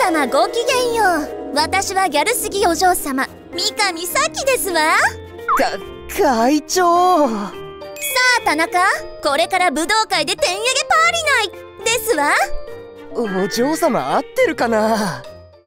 様ごきげんよう。私はギャルすぎお嬢様、三上咲ですわ。 会長。 さあ田中、これから武道会で点上げパーリナイですわ。 お嬢様合ってるかな。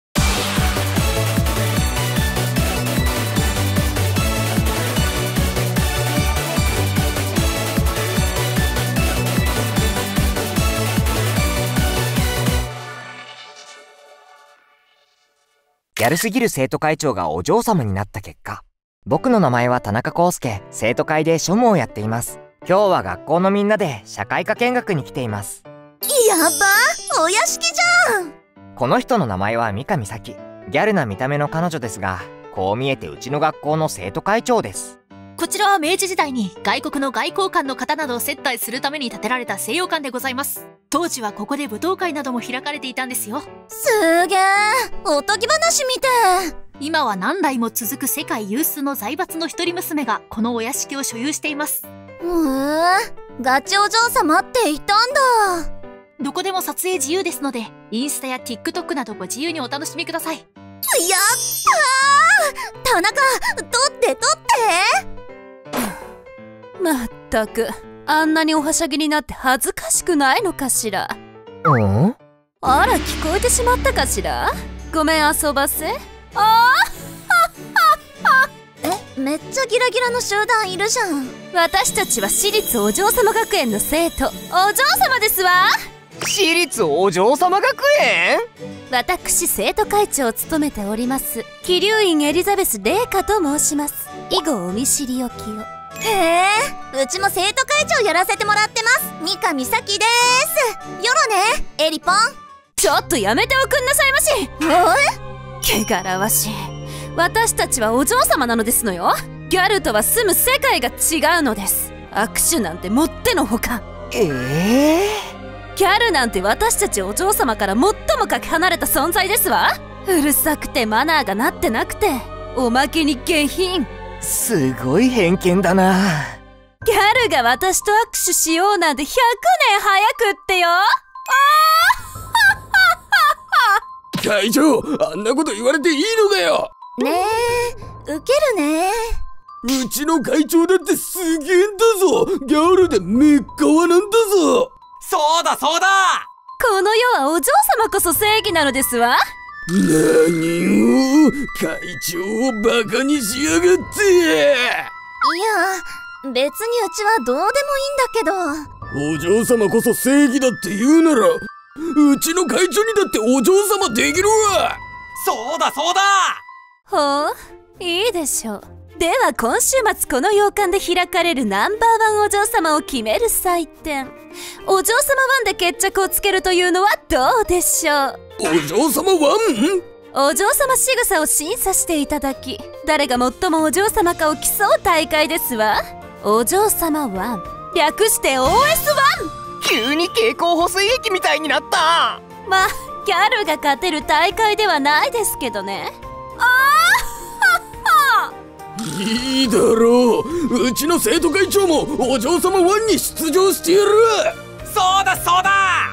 ギャルすぎる生徒会長がお嬢様になった結果、僕の名前は田中康介、生徒会で庶務をやっています。今日は学校のみんなで社会科見学に来ています。 やば、お屋敷じゃん。 この人の名前は三上咲。ギャルな見た目の彼女ですが、こう見えてうちの学校の生徒会長です。 こちらは明治時代に外国の外交官の方などを接待するために建てられた西洋館でございます。当時はここで舞踏会なども開かれていたんですよ。 すげえ、おとぎ話みてえ。 今は何代も続く世界有数の財閥の一人娘がこのお屋敷を所有しています。 ガチお嬢様っていたんだ。 どこでも撮影自由ですので、インスタや TikTok などご自由にお楽しみください。 やったー、田中、撮って撮って。 まったく、あんなにおはしゃぎになって恥ずかしくないのかしら。あら、聞こえてしまったかしら。ごめん、遊ばせ。 めっちゃギラギラの集団いるじゃん。 私たちは私立お嬢様学園の生徒、お嬢様ですわ。 私立お嬢様学園。 私生徒会長を務めております桐生院エリザベス麗華と申します。以後お見知りおきを。 へえ、うちも生徒会長やらせてもらってます三上咲です。よろね、エリポン。 ちょっとやめておくんなさいまし。汚らわしい。私たちはお嬢様なのですのよ。ギャルとは住む世界が違うのです。握手なんてもってのほか。ギャルなんて私たちお嬢様から最もかけ離れた存在ですわ。うるさくてマナーがなってなくて、おまけに下品。 すごい偏見だな。 ギャルが私と握手しようなんて100年早くってよ。 会長、あんなこと言われていいのかよ。 ねえ、ウケるね。 うちの会長だってすげえんだぞ。ギャルでめっかわなんだぞ。 そうだそうだ。 この世はお嬢様こそ正義なのですわ。 なにを、会長をバカにしやがって。 いや、別にうちはどうでもいいんだけど。お嬢様こそ正義だって言うなら、うちの会長にだってお嬢様できるわ。 そうだそうだ。 ほう、いいでしょう。では今週末この洋館で開かれるナンバーワンお嬢様を決める祭典、お嬢様ワンで決着をつけるというのはどうでしょう。 お嬢様ワン？ お嬢様仕草を審査していただき、誰が最もお嬢様かを競う大会ですわ。お嬢様ワン、略して OS1。 急に経口補水液みたいになった。 まあギャルが勝てる大会ではないですけどね。 いいだろう。うちの生徒会長もお嬢様ワンに出場してやる。 そうだそうだ。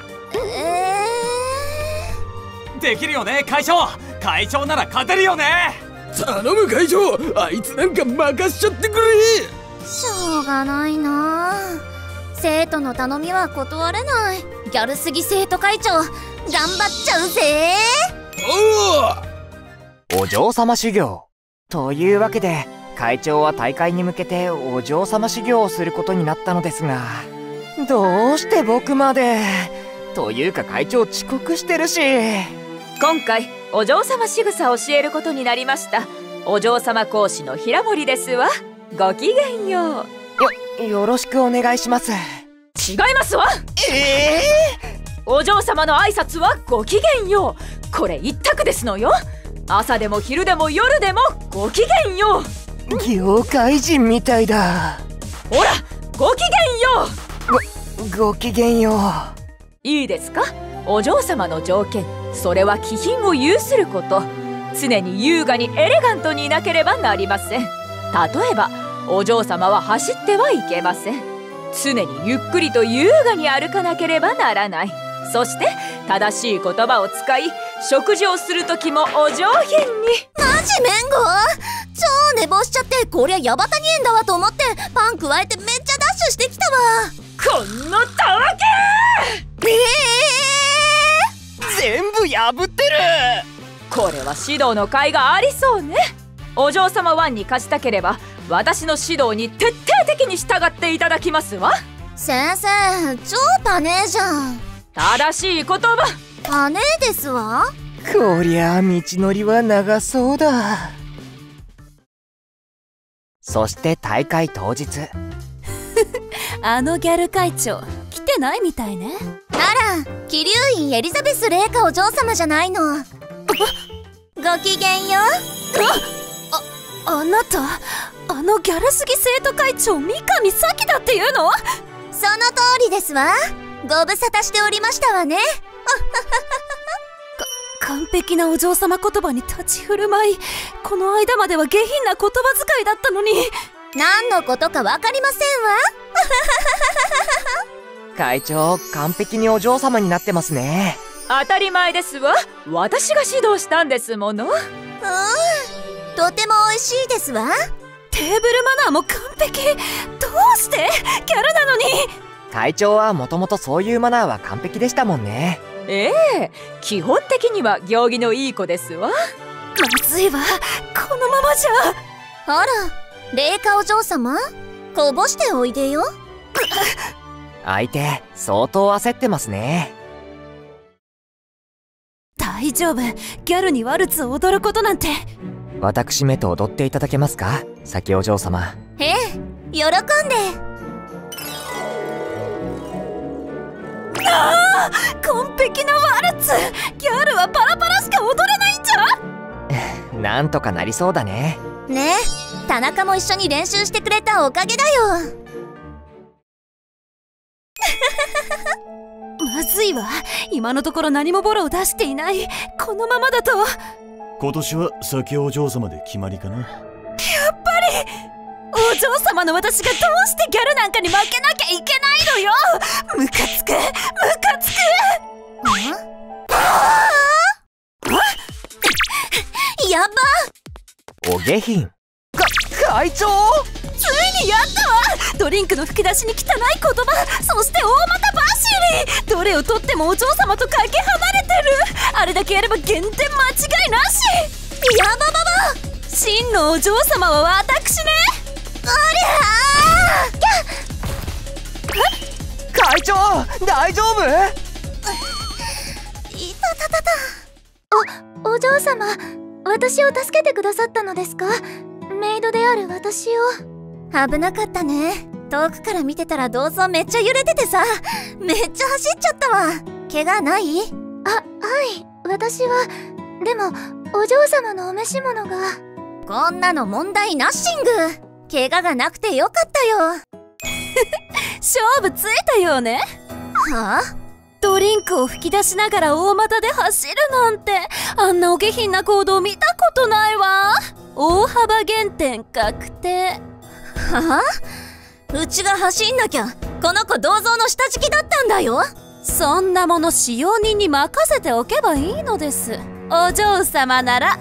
できるよね会長。会長なら勝てるよね。 頼む会長、あいつなんか任しちゃってくれ。 しょうがないな。生徒の頼みは断れない。ギャルすぎ生徒会長頑張っちゃうぜ。 お嬢様修行というわけで、会長は大会に向けてお嬢様修行をすることになったのですが、どうして僕まで。というか会長遅刻してるし。 今回お嬢様仕草を教えることになりましたお嬢様講師の平森ですわ。ごきげんよう。よろしくお願いします。 違いますわ。お嬢様の挨拶はごきげんよう。これ一択ですのよ。朝でも昼でも夜でもごきげんよう。 業界人みたいだ。 ほら、ごきげんよう。ごきげんよう。 いいですか。お嬢様の条件、それは気品を有すること。常に優雅にエレガントにいなければなりません。例えばお嬢様は走ってはいけません。常にゆっくりと優雅に歩かなければならない。そして正しい言葉を使い、 食事をする時もお上品に。 マジメンゴ超寝坊しちゃって、こりゃヤバタニエンだわと思ってパン加えてめっちゃダッシュしてきたわ。 このたわけ。 全部破ってる。 これは指導の甲斐がありそうね。お嬢様1に勝ちたければ私の指導に徹底的に従っていただきますわ。 先生、超パネーじゃん。 正しい言葉。 パネーですわ。 こりゃ道のりは長そうだ。そして大会当日あのギャル会長来てないみたいね。 あら、桐生院エリザベス麗華お嬢様じゃないの。ごきげんよ。 あなた、あのギャルすぎ生徒会長三上咲だっていうの？ その通りですわ。ご無沙汰しておりましたわね。 完璧なお嬢様言葉に立ち振る舞い、この間までは下品な言葉遣いだったのに。 何のことかわかりませんわ。 会長、完璧にお嬢様になってますね。 当たり前ですわ。私が指導したんですもの。 とても美味しいですわ。 テーブルマナーも完璧。どうしてギャルなのに。 会長はもともとそういうマナーは完璧でしたもんね。 ええ、基本的には行儀のいい子ですわ。 まずいわ、このままじゃ。 あら、麗華お嬢様、こぼしておいでよ。 相手相当焦ってますね。 大丈夫、ギャルにワルツを踊ることなんて。 私めと踊っていただけますか、咲お嬢様。 ええ、喜んで。 ああ、完璧なワルツ。ギャルはパラパラしか踊れないんじゃ。 なんとかなりそうだね。 ねえ、田中も一緒に練習してくれたおかげだよ。 まずいわ、今のところ何もボロを出していない。このままだと。 今年は咲お嬢様で決まりかな。 やっぱりお嬢様の私がどうしてギャルなんかに負けなきゃいけないのよ。ムカつくムカつく。 やば。 お下品。 会長、 ついにやったわ。ドリンクの吹き出しに汚い言葉、そして大股バシリ。どれをとってもお嬢様とかけ離れてる。あれだけやれば減点間違いなし。 やばばば。 真のお嬢様は私ね。 ありゃー。会長、大丈夫？ いたたたた。お嬢様、私を助けてくださったのですか？メイドである私を。危なかったね。遠くから見てたら銅像めっちゃ揺れててさ、めっちゃ走っちゃったわ。怪我ない？はい、私は。でもお嬢様のお召し物が。こんなの問題ナッシング。怪我がなくてよかったよ。 勝負ついたようね。 はあ？ ドリンクを吹き出しながら大股で走るなんて、あんなお下品な行動見たことないわ。大幅減点確定。 はあ？うちが走んなきゃこの子銅像の下敷きだったんだよ。 そんなもの使用人に任せておけばいいのです。お嬢様なら。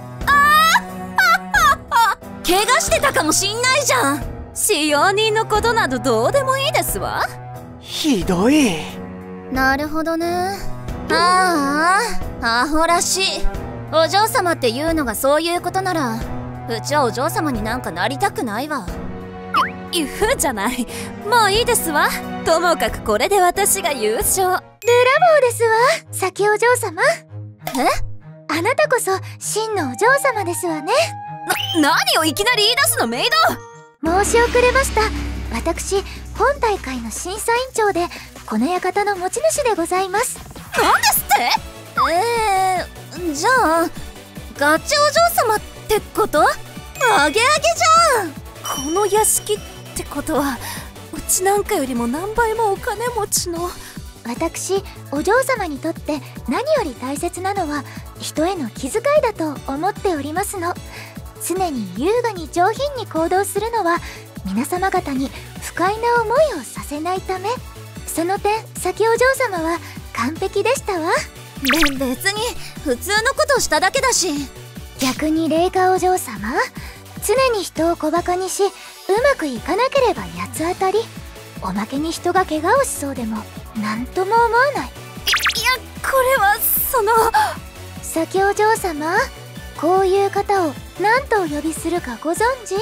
怪我してたかもしんないじゃん。 使用人のことなどどうでもいいですわ。 ひどい。 なるほどね。ああ、アホらしい。お嬢様っていうのがそういうことなら、うちはお嬢様になんかなりたくないわ。 言うじゃない。もういいですわ。ともかくこれで私が優勝。ブラボーですわ、咲お嬢様。あなたこそ真のお嬢様ですわね。 何をいきなり言い出すのメイド。申し遅れました。私、本大会の審査委員長でこの館の持ち主でございます。 なんですって？じゃあガチお嬢様ってこと？あげあげじゃん。 この屋敷ってことはうちなんかよりも何倍もお金持ちの。 私、お嬢様にとって何より大切なのは人への気遣いだと思っておりますの。常に優雅に上品に行動するのは皆様方に不快な思いをさせないため。その点、咲お嬢様は完璧でしたわ。 別に普通のことをしただけだし。逆に麗華お嬢様、常に人を小バカにし、うまくいかなければ八つ当たり。おまけに人が怪我をしそうでも何とも思わない。 いや、これは先お嬢様、こういう方を何とお呼びするかご存知？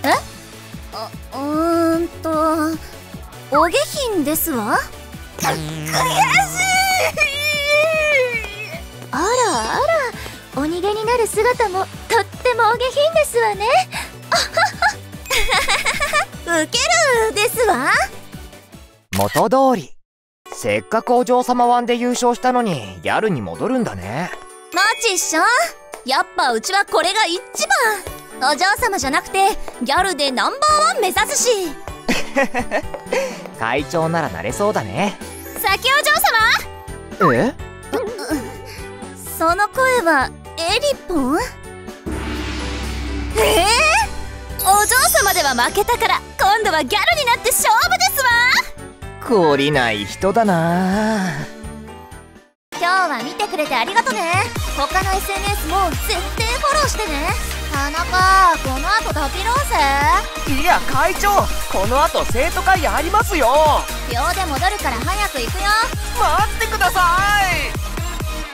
お下品ですわ。 悔しい。あらあら、お逃げになる姿もとってもお下品ですわね。 ウケるですわ。 元通り。せっかくお嬢様1で優勝したのにギャルに戻るんだね。 マジっしょ。やっぱうちはこれが一番。お嬢様じゃなくてギャルでナンバー1目指すし。 会長ならなれそうだね。 先お嬢様。 え？ その声はエリポン？お嬢様では負けたから今度はギャルになって勝負ですわ。 懲りない人だな。 今日は見てくれてありがとね。他の SNS も絶対フォローしてね。田中、この後タピろうぜ。 いや会長、この後生徒会ありますよ。 秒で戻るから早く行くよ。 待ってください。